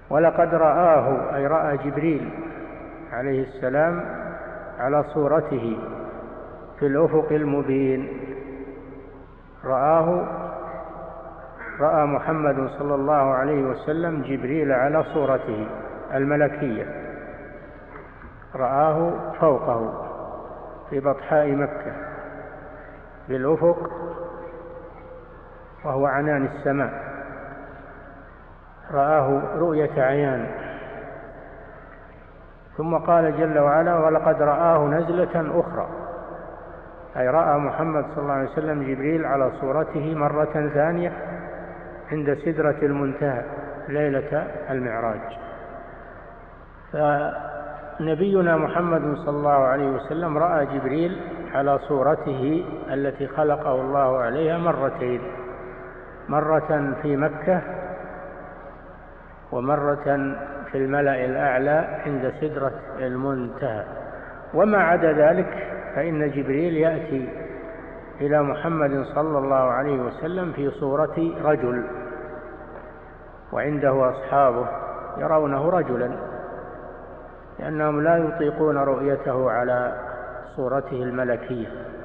ولقد رآه أي رأى جبريل عليه السلام على صورته في الأفق المبين. رأى محمد صلى الله عليه وسلم جبريل على صورته الملكية، رآه فوقه في بطحاء مكة بالأفق وهو عنان السماء، رآه رؤية عيان. ثم قال جل وعلا: ولقد رآه نزلة أخرى، أي رأى محمد صلى الله عليه وسلم جبريل على صورته مرة ثانية عند سدرة المنتهى ليلة المعراج. فنبينا محمد صلى الله عليه وسلم رأى جبريل على صورته التي خلقه الله عليها مرتين، مرة في مكة ومرة في الملأ الأعلى عند سدرة المنتهى. وما عدا ذلك فإن جبريل يأتي إلى محمد صلى الله عليه وسلم في صورة رجل، وعنده أصحابه يرونه رجلا لأنهم لا يطيقون رؤيته على صورته الملكية.